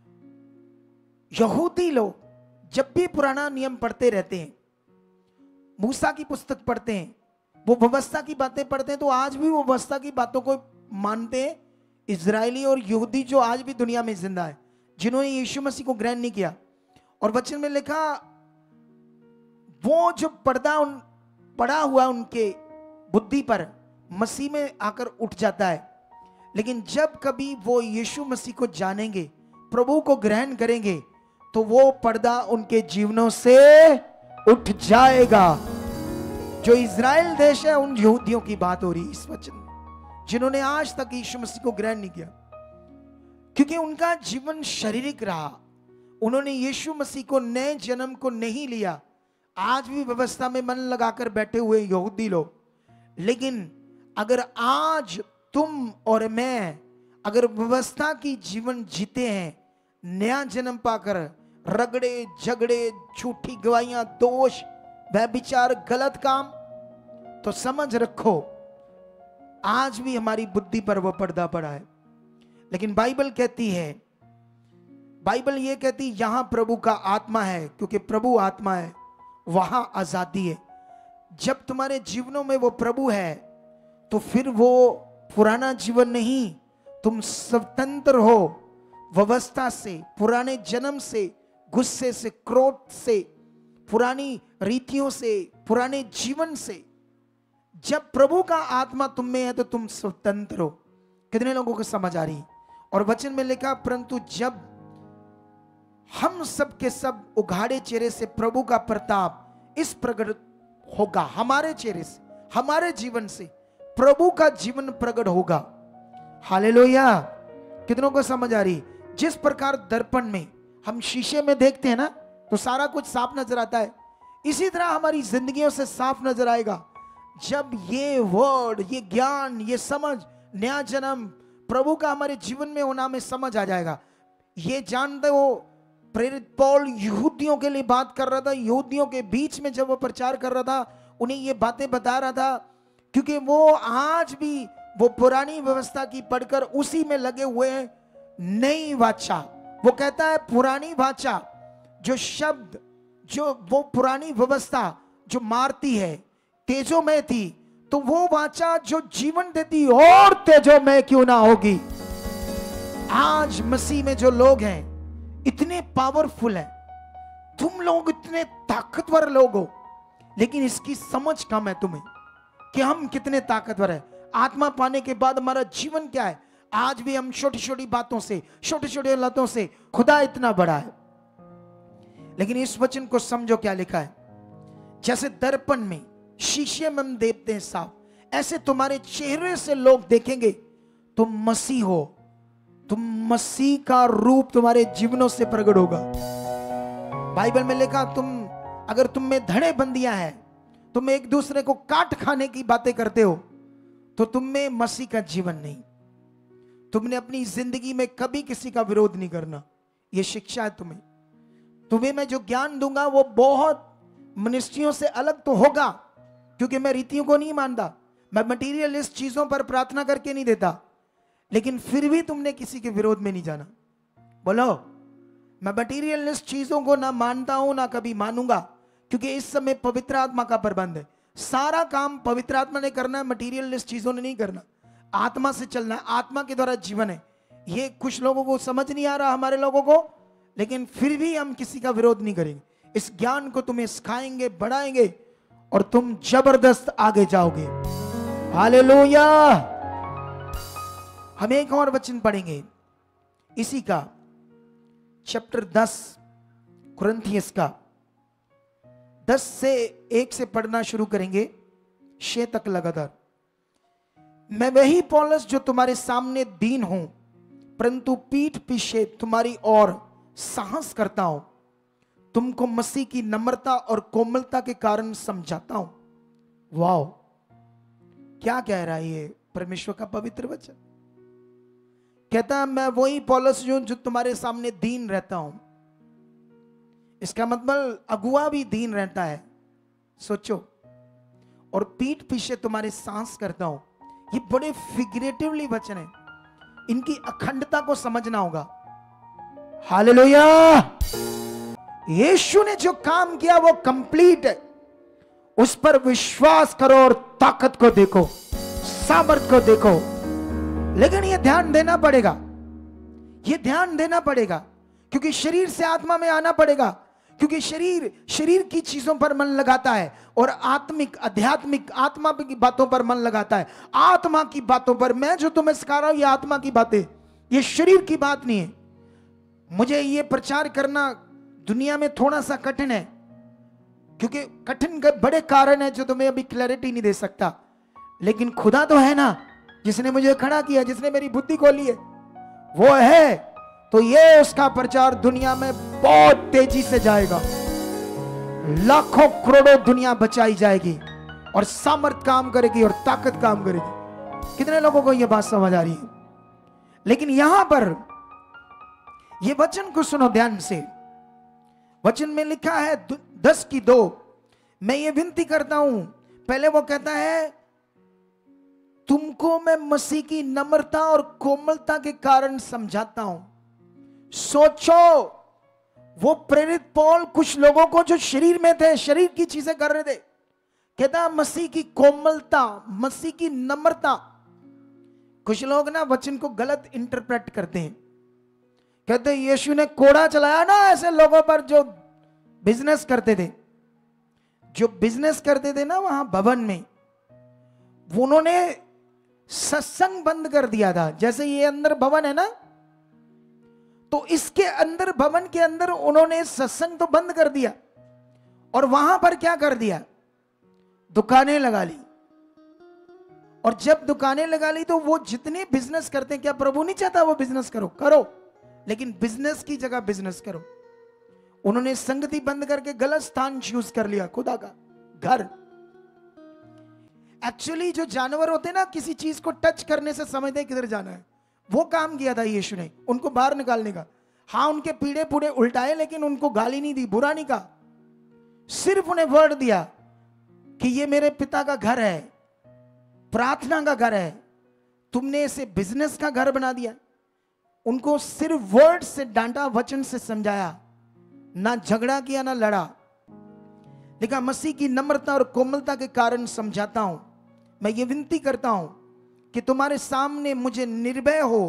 यहूदी लोग जब भी पुराना नियम पढ़ते रहते हैं, मूसा की पुस्तक पढ़ते हैं, वो व्यवस्था की बातें पढ़ते हैं, तो आज भी वो व्यवस्था की बातों को मानते हैं। इजरायली और यहूदी जो आज भी दुनिया में जिंदा है, जिन्होंने यीशु मसीह को ग्रहण नहीं किया। और वचन में लिखा, वो जो पर्दा उन पड़ा हुआ उनके बुद्धि पर मसीह में आकर उठ जाता है। लेकिन जब कभी वो यीशु मसीह को जानेंगे, प्रभु को ग्रहण करेंगे, तो वो पर्दा उनके जीवनों से उठ जाएगा। जो इज़राइल देश है, उन यहूदियों की बात हो रही है इस वचन में, जिन्होंने आज तक यीशु मसीह को ग्रहण नहीं किया, क्योंकि उनका जीवन शारीरिक रहा। उन्होंने यीशु मसीह को, नए जन्म को नहीं लिया। आज भी व्यवस्था में मन लगाकर बैठे हुए यहूदी लोग। लेकिन अगर आज तुम और मैं अगर व्यवस्था की जीवन जीते हैं, नया जन्म पाकर, रगड़े झगड़े, झूठी गवाहियां, दोष, व्यभिचार, गलत काम, तो समझ रखो आज भी हमारी बुद्धि पर वो पर्दा पड़ा है। लेकिन बाइबल कहती है, बाइबल ये कहती यहां प्रभु का आत्मा है, क्योंकि प्रभु आत्मा है, वहां आजादी है। जब तुम्हारे जीवनों में वो प्रभु है, तो फिर वो पुराना जीवन नहीं, तुम स्वतंत्र हो व्यवस्था से, पुराने जन्म से, गुस्से से, क्रोध से, पुरानी रीतियों से, पुराने जीवन से। जब प्रभु का आत्मा तुम में है तो तुम स्वतंत्र हो। कितने लोगों को समझ आ रही? और वचन में लिखा, परंतु जब हम सब के सब उघाड़े चेहरे से प्रभु का प्रताप इस प्रकट होगा, हमारे चेहरे से, हमारे जीवन से प्रभु का जीवन प्रकट होगा। हालेलुया। कितनों को समझ आ रही? जिस प्रकार दर्पण में हम शीशे में देखते हैं ना तो सारा कुछ साफ नजर आता है, इसी तरह हमारी जिंदगियों से साफ नजर आएगा जब ये वर्ड, ये ज्ञान, ये समझ, नया जन्म प्रभु का हमारे जीवन में होना में समझ आ जाएगा। ये जानते हो प्रेरित पौल यहूदियों के लिए बात कर रहा था, यहूदियों के बीच में जब वो प्रचार कर रहा था उन्हें ये बातें बता रहा था, क्योंकि वो आज भी वो पुरानी व्यवस्था की पढ़कर उसी में लगे हुए हैं। नई वाचा, वो कहता है पुरानी वाचा जो शब्द, जो वो पुरानी व्यवस्था जो मारती है, तेजोमय थी, तो वो वाचा जो जीवन देती और तेजोमय क्यों ना होगी। आज मसीह में जो लोग हैं इतने पावरफुल हैं, तुम लोग इतने ताकतवर लोग हो, लेकिन इसकी समझ कम है तुम्हें कि हम कितने ताकतवर हैं। आत्मा पाने के बाद हमारा जीवन क्या है। आज भी हम छोटी छोटी बातों से, छोटी छोटी लतों से, खुदा इतना बड़ा है। लेकिन इस वचन को समझो क्या लिखा है। जैसे दर्पण में, शीशे में हम देखते हैं साफ, ऐसे तुम्हारे चेहरे से लोग देखेंगे तुम मसीह हो, तुम मसीह का रूप तुम्हारे जीवनों से प्रकट होगा। बाइबल में लिखा, तुम अगर तुम में धड़े बंदियां हैं, तुम एक दूसरे को काट खाने की बातें करते हो, तो तुम में मसीह का जीवन नहीं। तुमने अपनी जिंदगी में कभी किसी का विरोध नहीं करना। यह शिक्षा है तुम्हें। तुम्हें मैं जो ज्ञान दूंगा वो बहुत मनुष्यों से अलग तो होगा, क्योंकि मैं रीतियों को नहीं मानता, मैं मटीरियलिस्ट चीजों पर प्रार्थना करके नहीं देता, लेकिन फिर भी तुमने किसी के विरोध में नहीं जाना। बोलो, मैं मटीरियलिस्ट चीजों को ना मानता हूं ना कभी मानूंगा, क्योंकि इस समय पवित्र आत्मा का प्रबंध है। सारा काम पवित्र आत्मा ने करना है, मटीरियलिस्ट चीजों ने नहीं करना। आत्मा से चलना है, आत्मा के द्वारा जीवन है। ये कुछ लोगों को समझ नहीं आ रहा, हमारे लोगों को, लेकिन फिर भी हम किसी का विरोध नहीं करेंगे। इस ज्ञान को तुम्हें सिखाएंगे, बढ़ाएंगे और तुम जबरदस्त आगे जाओगे। हालेलुया। हम एक और वचन पढ़ेंगे इसी का, चैप्टर दस कुरिन्थियस का, दस से एक से पढ़ना शुरू करेंगे, छह तक लगातार। मैं वही पौलुस जो तुम्हारे सामने दीन हूं, परंतु पीठ पीछे तुम्हारी ओर साहस करता हूं, तुमको मसीह की नम्रता और कोमलता के कारण समझाता हूं। वाओ, क्या कह रहा है ये परमेश्वर का पवित्र वचन। कहता है मैं वही पौलुस जो जो तुम्हारे सामने दीन रहता हूं। इसका मतलब अगुआ भी दीन रहता है, सोचो। और पीठ पीछे तुम्हारे सांस करता हूं। ये बड़े फिगरेटिवली वचन है, इनकी अखंडता को समझना होगा। हालेलुया। यीशु ने जो काम किया वो कंप्लीट है, उस पर विश्वास करो और ताकत को देखो, सामर्थ को देखो। लेकिन ये ध्यान देना पड़ेगा, ये ध्यान देना पड़ेगा, क्योंकि शरीर से आत्मा में आना पड़ेगा, क्योंकि शरीर शरीर की चीजों पर मन लगाता है और आत्मिक, आध्यात्मिक, आत्मा की बातों पर मन लगाता है। आत्मा की बातों पर, मैं जो तुम्हें सिखा रहा हूं ये आत्मा की बातें, ये शरीर की बात नहीं है। मुझे ये प्रचार करना दुनिया में थोड़ा सा कठिन है, क्योंकि कठिन के बड़े कारण है जो तुम्हें अभी क्लैरिटी नहीं दे सकता। लेकिन खुदा तो है ना, जिसने मुझे खड़ा किया, जिसने मेरी बुद्धि खोली है, वो है, तो ये उसका प्रचार दुनिया में बहुत तेजी से जाएगा। लाखों करोड़ों दुनिया बचाई जाएगी और सामर्थ काम करेगी और ताकत काम करेगी। कितने लोगों को यह बात समझ आ रही है? लेकिन यहां पर यह वचन को सुनो ध्यान से। वचन में लिखा है दस की दो, मैं ये विनती करता हूं। पहले वो कहता है तुमको मैं मसीह की नम्रता और कोमलता के कारण समझाता हूं। सोचो, वो प्रेरित पौल कुछ लोगों को जो शरीर में थे, शरीर की चीजें कर रहे थे, कहता मसीह की कोमलता, मसीह की नम्रता। कुछ लोग ना वचन को गलत इंटरप्रेट करते हैं, कहते यीशु ने कोड़ा चलाया ना ऐसे लोगों पर जो बिजनेस करते थे, जो बिजनेस करते थे ना वहां भवन में, उन्होंने सत्संग बंद कर दिया था। जैसे ये अंदर भवन है ना, तो इसके अंदर, भवन के अंदर उन्होंने सत्संग तो बंद कर दिया और वहां पर क्या कर दिया, दुकानें लगा ली। और जब दुकानें लगा ली तो वो जितने बिजनेस करते हैं, क्या प्रभु नहीं चाहता वो बिजनेस करो? करो, लेकिन बिजनेस की जगह बिजनेस करो। उन्होंने संगति बंद करके गलत स्थान चूज कर लिया, खुदा का घर। एक्चुअली जो जानवर होते हैं ना, किसी चीज को टच करने से समझते हैं किधर जाना है। वो काम किया था यीशु ने, उनको बाहर निकालने का। हाँ, उनके पीड़े पूड़े उल्टाए, लेकिन उनको गाली नहीं दी, बुरा नहीं कहा, सिर्फ उन्हें वर्ड दिया कि ये मेरे पिता का घर है, प्रार्थना का घर है, तुमने इसे बिजनेस का घर बना दिया। उनको सिर्फ वर्ड से डांटा, वचन से समझाया, ना झगड़ा किया ना लड़ा। देखा, मसीह की नम्रता और कोमलता के कारण समझाता हूं। मैं ये विनती करता हूं कि तुम्हारे सामने मुझे निर्भय हो,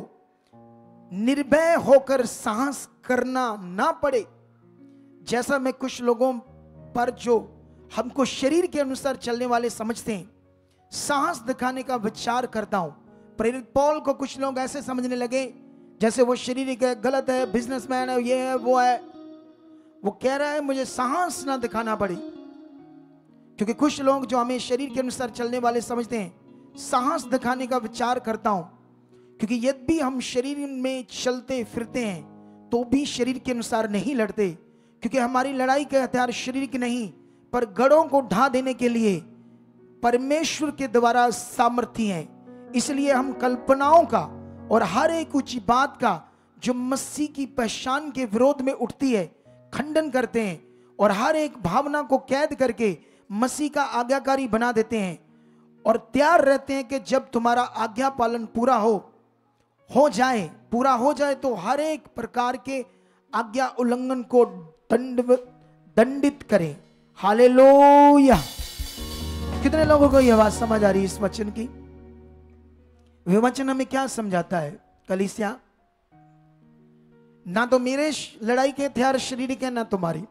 निर्भय होकर साहस करना ना पड़े, जैसा मैं कुछ लोगों पर जो हमको शरीर के अनुसार चलने वाले समझते हैं, साहस दिखाने का विचार करता हूं। प्रेरित पौल को कुछ लोग ऐसे समझने लगे जैसे वो शरीर है, गलत है, बिजनेसमैन है, ये है वो है। वो कह रहा है मुझे साहस ना दिखाना पड़े, क्योंकि कुछ लोग जो हमें शरीर के अनुसार चलने वाले समझते हैं, साहस दिखाने का विचार करता हूं, क्योंकि यदि भी हम शरीर में चलते फिरते हैं तो भी शरीर के अनुसार नहीं लड़ते, क्योंकि हमारी लड़ाई के हथियार शरीर के नहीं पर गढ़ों को ढा देने के लिए परमेश्वर के द्वारा सामर्थ्य हैं। इसलिए हम कल्पनाओं का और हर एक ऊंची बात का जो मसीह की पहचान के विरोध में उठती है खंडन करते हैं, और हर एक भावना को कैद करके मसीह का आज्ञाकारी बना देते हैं, और तैयार रहते हैं कि जब तुम्हारा आज्ञा पालन पूरा हो हो जाए पूरा हो जाए तो हर एक प्रकार के आज्ञा उल्लंघन को दंड दंडित करें। हालेलुया। कितने लोगों को यह बात समझ आ रही है इस वचन की? वह वचन हमें क्या समझाता है कलीसिया? ना तो मेरे लड़ाई के हथियार शारीरिक है, ना तुम्हारी।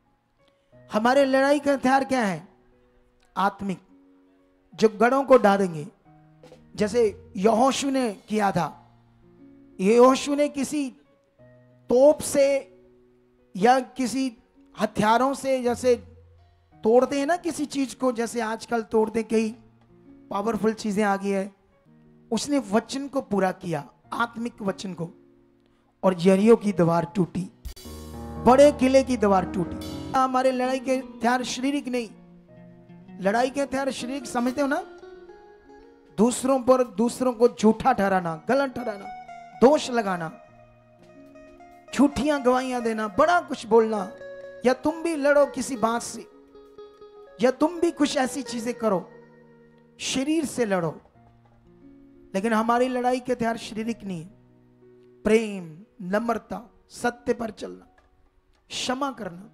हमारे लड़ाई के हथियार क्या है? आत्मिक, जो गढ़ों को ढा देंगे, जैसे यहोशू ने किया था। यहोशू ने किसी तोप से या किसी हथियारों से, जैसे तोड़ते हैं ना किसी चीज को, जैसे आजकल तोड़ते कई पावरफुल चीजें आ गई है, उसने वचन को पूरा किया, आत्मिक वचन को, और यरीहो की दीवार टूटी, बड़े किले की दीवार टूटी। हमारे लड़ाई के हथियार शारीरिक नहीं, लड़ाई के हथियार शारीरिक समझते हो ना? दूसरों पर दूसरों को झूठा ठहराना, गलत ठहराना, दोष लगाना, झूठियां गवाहियां देना, बड़ा कुछ बोलना, या तुम भी लड़ो किसी बात से, या तुम भी कुछ ऐसी चीजें करो, शरीर से लड़ो। लेकिन हमारी लड़ाई के हथियार शारीरिक नहीं है। प्रेम, नम्रता, सत्य पर चलना, क्षमा करना,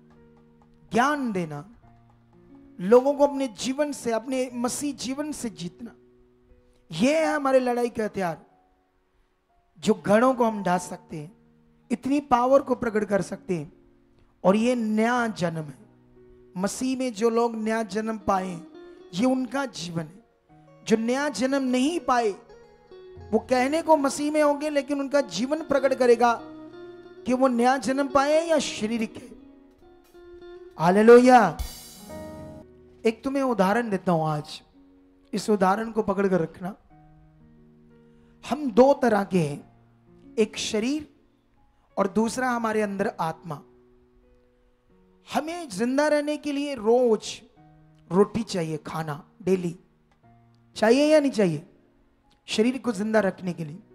ज्ञान देना, लोगों को अपने जीवन से, अपने मसीह जीवन से जीतना, यह है हमारे लड़ाई के हथियार, जो गढ़ों को हम ढा सकते हैं, इतनी पावर को प्रकट कर सकते हैं। और ये नया जन्म है। मसीह में जो लोग नया जन्म पाए, ये उनका जीवन है। जो नया जन्म नहीं पाए, वो कहने को मसीह में होंगे, लेकिन उनका जीवन प्रकट करेगा कि वो नया जन्म पाए या शारीरिक है। हालेलुया। एक तुम्हें उदाहरण देता हूं आज, इस उदाहरण को पकड़ कर रखना। हम दो तरह के हैं, एक शरीर और दूसरा हमारे अंदर आत्मा। हमें जिंदा रहने के लिए रोज रोटी चाहिए, खाना डेली चाहिए या नहीं चाहिए? शरीर को जिंदा रखने के लिए।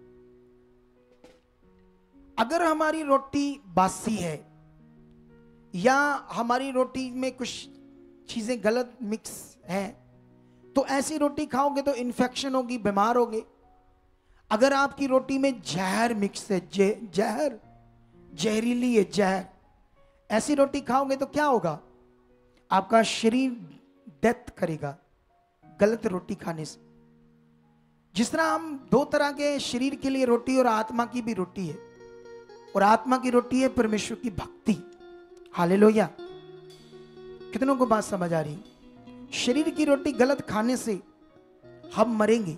अगर हमारी रोटी बासी है या हमारी रोटी में कुछ चीजें गलत मिक्स है, तो ऐसी रोटी खाओगे तो इन्फेक्शन होगी, बीमार होगे। अगर आपकी रोटी में जहर मिक्स है, जहर जहरीली है, जहर, ऐसी रोटी खाओगे तो क्या होगा? आपका शरीर डेथ करेगा गलत रोटी खाने से। जिस तरह हम दो तरह के शरीर के लिए रोटी, और आत्मा की भी रोटी है, और आत्मा की रोटी है परमेश्वर की भक्ति। हालेलुया। कितनों को बात समझ आ रही? शरीर की रोटी गलत खाने से हम मरेंगे,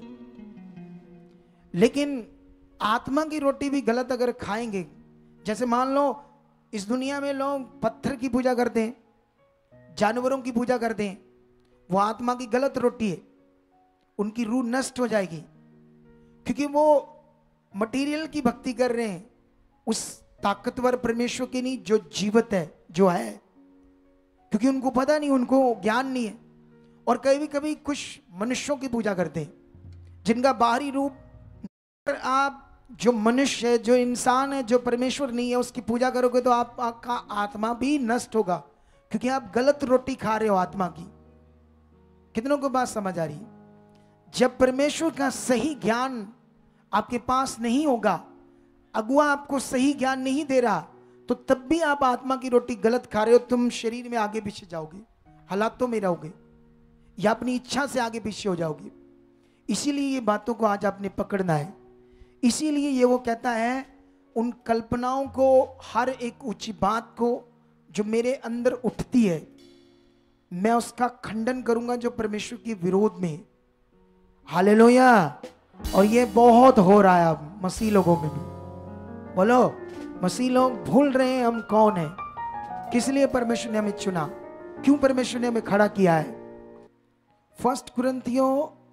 लेकिन आत्मा की रोटी भी गलत अगर खाएंगे, जैसे मान लो इस दुनिया में लोग पत्थर की पूजा करते हैं, जानवरों की पूजा करते हैं, वो आत्मा की गलत रोटी है। उनकी रूह नष्ट हो जाएगी, क्योंकि वो मटेरियल की भक्ति कर रहे हैं, उस ताकतवर परमेश्वर की नहीं जो जीवित है, जो है, क्योंकि उनको पता नहीं, उनको ज्ञान नहीं है। और कभी कभी कुछ मनुष्यों की पूजा करते हैं जिनका बाहरी रूप, आप जो मनुष्य है, जो इंसान है, जो परमेश्वर नहीं है, उसकी पूजा करोगे तो आप, आपका आत्मा भी नष्ट होगा, क्योंकि आप गलत रोटी खा रहे हो आत्मा की। कितनों को बात समझ आ रही है? जब परमेश्वर का सही ज्ञान आपके पास नहीं होगा, अगुआ आपको सही ज्ञान नहीं दे रहा, तो तब भी आप आत्मा की रोटी गलत खा रहे हो। तुम शरीर में आगे पीछे जाओगे, हालातों में रहोगे, या अपनी इच्छा से आगे पीछे हो जाओगे। इसीलिए ये बातों को आज आपने पकड़ना है। इसीलिए ये वो कहता है, उन कल्पनाओं को, हर एक ऊंची बात को जो मेरे अंदर उठती है, मैं उसका खंडन करूंगा जो परमेश्वर के विरोध में। हालेलुया। और ये बहुत हो रहा है अब मसीह लोगों में भी। बोलो, मसीह लोग भूल रहे हैं हम कौन है, किस लिए परमेश्वर ने हमें चुना, क्यों परमेश्वर ने हमें खड़ा किया है। फर्स्ट कुरिन्थियों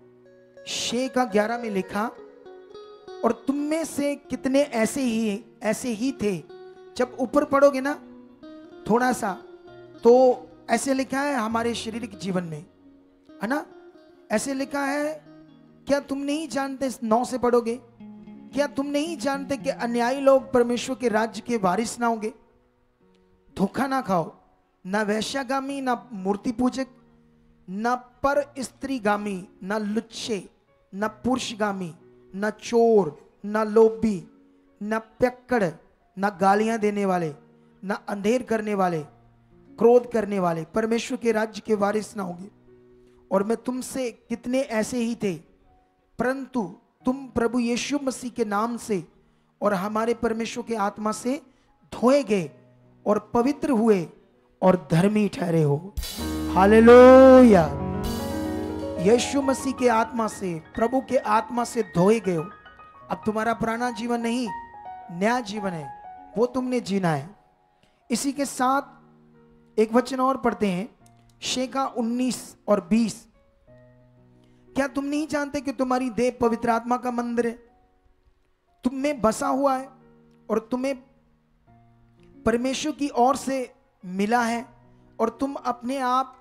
छह का ग्यारह में लिखा, और तुम में से कितने ऐसे ही ऐसे ही थे, जब ऊपर पढ़ोगे ना थोड़ा सा, तो ऐसे लिखा है हमारे शारीरिक जीवन में, है ना, ऐसे लिखा है, क्या तुम नहीं जानते, नौ से पढ़ोगे, क्या तुम नहीं जानते कि अन्यायी लोग परमेश्वर के राज्य के वारिस ना होंगे। धोखा ना खाओ, ना वैश्यागामी, ना मूर्ति पूजक, ना पर स्त्रीगामी, ना लुच्चे, ना पुरुषगामी, ना चोर, ना लोभी, ना पियक्कड़, ना गालियां देने वाले, ना अंधेर करने वाले, क्रोध करने वाले परमेश्वर के राज्य के वारिस ना होंगे। और मैं तुमसे कितने ऐसे ही थे, परंतु तुम प्रभु यीशु मसीह के नाम से और हमारे परमेश्वर के आत्मा से धोए गए और पवित्र हुए और धर्मी ठहरे हो। हालेलुया। यीशु मसीह के आत्मा से, प्रभु के आत्मा से धोए गए हो। अब तुम्हारा पुराना जीवन नहीं, नया जीवन है, वो तुमने जीना है। इसी के साथ एक वचन और पढ़ते हैं, छह का उन्नीस और बीस। क्या तुम नहीं जानते कि तुम्हारी देह पवित्र आत्मा का मंदिर है, तुम में बसा हुआ है और तुम्हें परमेश्वर की ओर से मिला है, और तुम अपने आप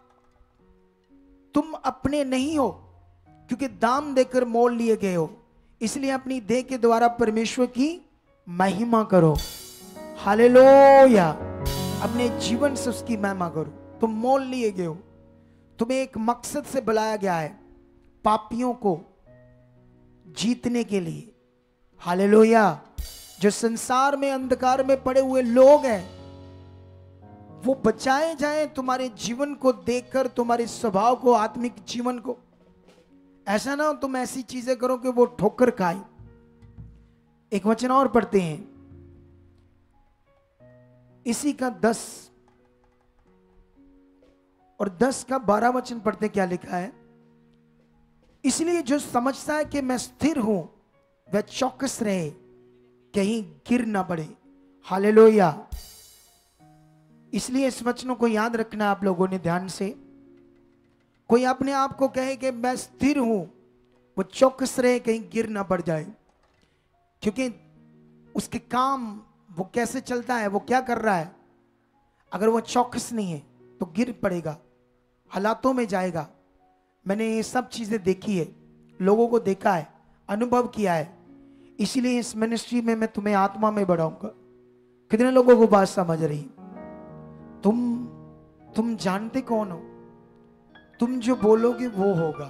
तुम अपने नहीं हो, क्योंकि दाम देकर मोल लिए गए हो। इसलिए अपनी देह के द्वारा परमेश्वर की महिमा करो। हालेलुया। अपने जीवन से उसकी महिमा करो। तुम मोल लिए गए हो, तुम्हें एक मकसद से बुलाया गया है, पापियों को जीतने के लिए। हालेलुया। जो संसार में अंधकार में पड़े हुए लोग हैं, वो बचाए जाएं तुम्हारे जीवन को देखकर, तुम्हारे स्वभाव को, आत्मिक जीवन को। ऐसा ना हो तुम ऐसी चीजें करो कि वो ठोकर खाए। एक वचन और पढ़ते हैं, इसी का दस और दस का बारह वचन पढ़ते, क्या लिखा है। इसलिए जो समझता है कि मैं स्थिर हूं, वह चौकस रहे, कहीं गिर ना पड़े। हालेलुया। इसलिए इस वचनों को याद रखना आप लोगों ने ध्यान से। कोई अपने आप को कहे कि मैं स्थिर हूं, वो चौकस रहे, कहीं गिर ना पड़ जाए, क्योंकि उसके काम वो कैसे चलता है, वो क्या कर रहा है। अगर वो चौकस नहीं है तो गिर पड़ेगा, हालातों में जाएगा। मैंने ये सब चीजें देखी है, लोगों को देखा है, अनुभव किया है। इसीलिए इस मिनिस्ट्री में मैं तुम्हें आत्मा में बढ़ाऊंगा। कितने लोगों को बात समझ रही। तुम तुम जानते कौन हो, तुम जो बोलोगे वो होगा।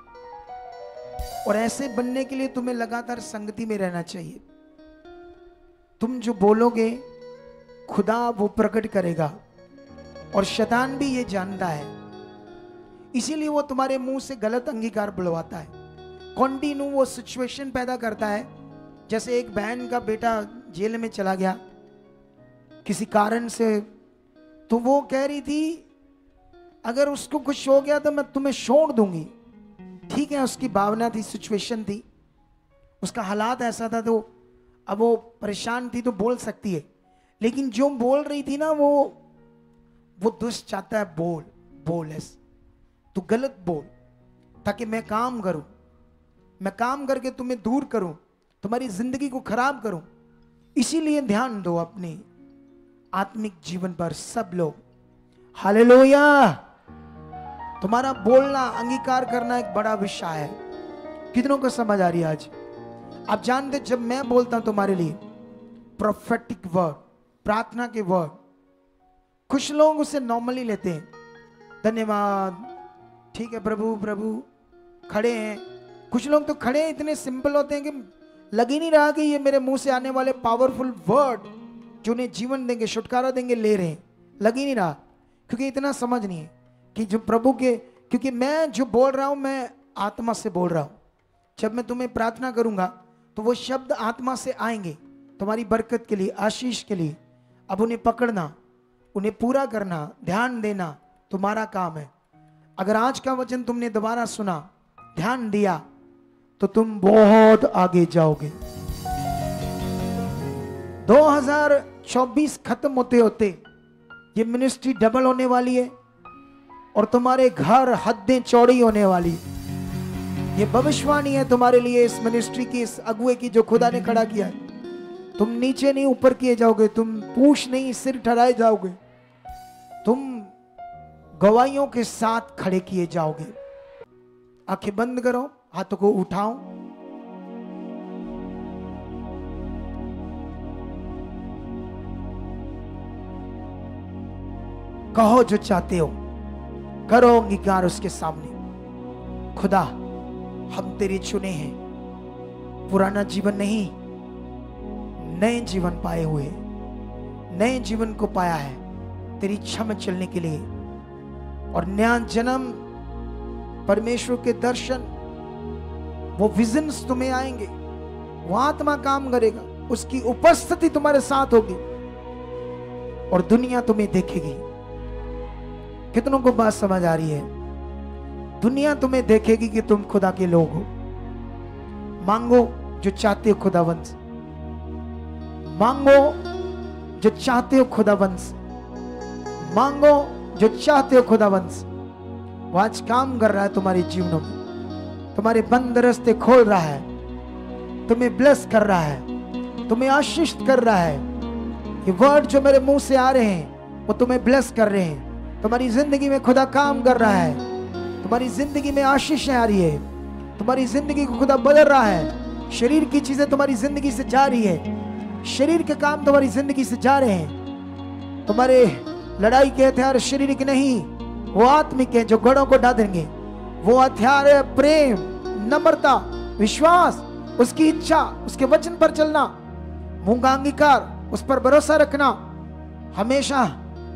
और ऐसे बनने के लिए तुम्हें लगातार संगति में रहना चाहिए। तुम जो बोलोगे खुदा वो प्रकट करेगा, और शैतान भी ये जानता है। इसीलिए वो तुम्हारे मुंह से गलत अंगीकार बुलवाता है, कॉन्टिन्यू वो सिचुएशन पैदा करता है। जैसे एक बहन का बेटा जेल में चला गया किसी कारण से, तो वो कह रही थी अगर उसको कुछ हो गया तो मैं तुम्हें छोड़ दूंगी। ठीक है, उसकी भावना थी, सिचुएशन थी, उसका हालात ऐसा था, तो अब वो परेशान थी तो बोल सकती है। लेकिन जो बोल रही थी ना, वो वो दुष्ट चाहता है बोल बोल ऐसे, तू गलत बोल ताकि मैं काम करूं, मैं काम करके तुम्हें दूर करूं, तुम्हारी जिंदगी को खराब करूं। इसीलिए ध्यान दो अपने आत्मिक जीवन पर सब लोग। हालेलुया। तुम्हारा बोलना, अंगीकार करना एक बड़ा विषय है। कितनों को समझ आ रही है आज? आप जानते, जब मैं बोलता हूं तुम्हारे लिए प्रोफेटिक वर्ड, प्रार्थना के वर्ड, कुछ लोग उसे नॉर्मली लेते हैं। धन्यवाद, ठीक है प्रभु प्रभु, खड़े हैं। कुछ लोग तो खड़े इतने सिंपल होते हैं कि लग ही नहीं रहा कि ये मेरे मुंह से आने वाले पावरफुल वर्ड जो उन्हें जीवन देंगे, छुटकारा देंगे, ले रहे हैं। लग ही नहीं रहा, क्योंकि इतना समझ नहीं है कि जो प्रभु के, क्योंकि मैं जो बोल रहा हूं मैं आत्मा से बोल रहा हूं। जब मैं तुम्हें प्रार्थना करूंगा तो वो शब्द आत्मा से आएंगे तुम्हारी बरकत के लिए, आशीष के लिए। अब उन्हें पकड़ना, उन्हें पूरा करना, ध्यान देना तुम्हारा काम है। अगर आज का वचन तुमने दोबारा सुना, ध्यान दिया, तो तुम बहुत आगे जाओगे। दो हज़ार चौबीस खत्म होते होते ये मिनिस्ट्री डबल होने वाली है और तुम्हारे घर हदें चौड़ी होने वाली। ये भविष्यवाणी है तुम्हारे लिए, इस मिनिस्ट्री की, इस अगुए की जो खुदा ने खड़ा किया है। तुम नीचे नहीं ऊपर किए जाओगे, तुम पूछ नहीं सिर ठहराए जाओगे, तुम गवाहियों के साथ खड़े किए जाओगे। आंखें बंद करो, हाथों को उठाओ। कहो जो चाहते हो, करो अंगीकार उसके सामने। खुदा, हम तेरे चुने हैं, पुराना जीवन नहीं, नए जीवन पाए हुए, नए जीवन को पाया है तेरी इच्छा में चलने के लिए। और नया जन्म, परमेश्वर के दर्शन, वो विजन्स तुम्हें आएंगे, वो आत्मा काम करेगा, उसकी उपस्थिति तुम्हारे साथ होगी और दुनिया तुम्हें देखेगी। कितनों को बात समझ आ रही है? दुनिया तुम्हें देखेगी कि तुम खुदा के लोग हो। मांगो जो चाहते हो खुदावंत से, मांगो जो चाहते हो खुदावंत से, मांगो जो चाहते हो खुदावंत से। वो आज काम कर रहा है तुम्हारे जीवनों में, तुम्हारे बंद रास्ते खोल रहा है, तुम्हें ब्लेस कर रहा है, तुम्हें आशीष कर रहा है। ये वर्ड जो मेरे मुंह से आ रहे हैं वो तुम्हें ब्लेस कर रहे हैं। तुम्हारी जिंदगी में खुदा काम कर रहा है, तुम्हारी जिंदगी में आशीषें आ रही है, तुम्हारी जिंदगी को खुदा बदल रहा है। शरीर की चीजें तुम्हारी जिंदगी से जा रही है, शरीर के काम तुम्हारी जिंदगी से जा रहे हैं। तुम्हारे लड़ाई के हथियार शरीर के नहीं, वो आत्मिक है जो गढ़ों को ढा देंगे। वो हथियार है प्रेम, नम्रता, विश्वास, उसकी इच्छा, उसके वचन पर चलना, मुंह का अंगीकार, उस पर भरोसा रखना, हमेशा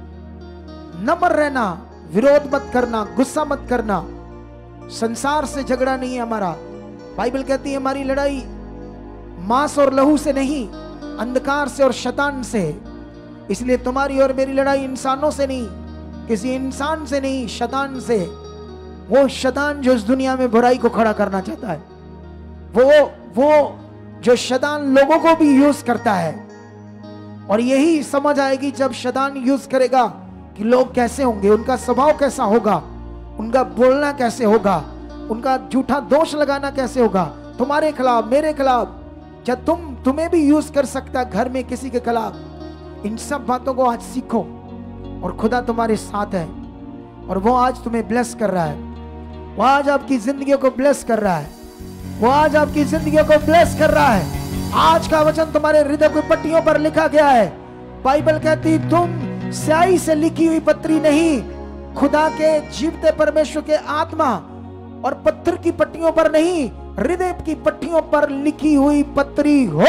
नम्र रहना, विरोध मत करना, गुस्सा मत करना। संसार से झगड़ा नहीं है हमारा। बाइबल कहती है हमारी लड़ाई मांस और लहू से नहीं, अंधकार से और शैतान से। इसलिए तुम्हारी और मेरी लड़ाई इंसानों से नहीं, किसी इंसान से नहीं, शैतान से। वो शैतान जो इस दुनिया में बुराई को खड़ा करना चाहता है, वो वो जो शैतान लोगों को भी यूज करता है। और यही समझ आएगी जब शैतान यूज करेगा कि लोग कैसे होंगे, उनका स्वभाव कैसा होगा, उनका बोलना कैसे होगा, उनका झूठा दोष लगाना कैसे होगा तुम्हारे खिलाफ, मेरे खिलाफ। जब तुम तुम्हें भी यूज कर सकता है घर में किसी के खिलाफ। इन सब बातों को आज सीखो और खुदा तुम्हारे साथ है और वो आज तुम्हें ब्लेस कर रहा है। वो आज आपकी जिंदगियों को ब्लेस कर रहा है, वो आज आपकी जिंदगियों को ब्लेस कर रहा है। आज का वचन तुम्हारे हृदय की पट्टियों पर लिखा गया है। बाइबल कहती तुम स्याही से लिखी हुई पत्री नहीं, खुदा के जीवते परमेश्वर के आत्मा और पत्थर की पट्टियों पर नहीं, हृदय की पट्टियों पर लिखी हुई पत्री हो।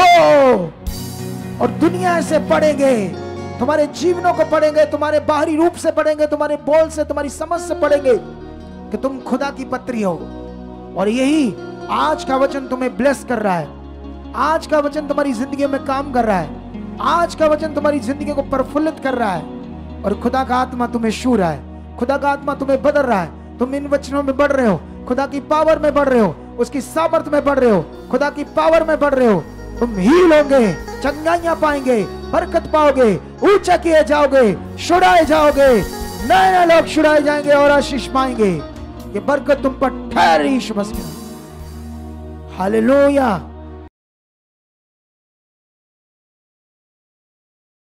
और दुनिया से पढ़ेंगे, तुम्हारे जीवनों को पढ़ेंगे, तुम्हारे बाहरी रूप से पढ़ेंगे, तुम्हारे बोल से, तुम्हारी समझ से पढ़ेंगे कि तुम खुदा की पत्री हो। और यही आज का वचन तुम्हें ब्लेस कर रहा है। आज का वचन तुम्हारी जिंदगी में काम कर रहा है। आज का वचन तुम्हारी जिंदगी को प्रफुल्लित कर रहा है और खुदा का आत्मा तुम्हें छू रहा है, खुदा का आत्मा तुम्हें बदल रहा है। तुम इन वचनों में बढ़ रहे हो, खुदा की पावर में बढ़ रहे हो, उसकी सामर्थ में बढ़ रहे हो, खुदा की पावर में बढ़ रहे हो। तुम हील होंगे, चंगाइयां पाएंगे, बरकत पाओगे, ऊंचा किए जाओगे, छुड़ाए जाओगे, नए नए लोग छुड़ाए जाएंगे और आशीष पाएंगे। ये बरकत तुम पर ठहरी यीशु मसीह। हालेलुया।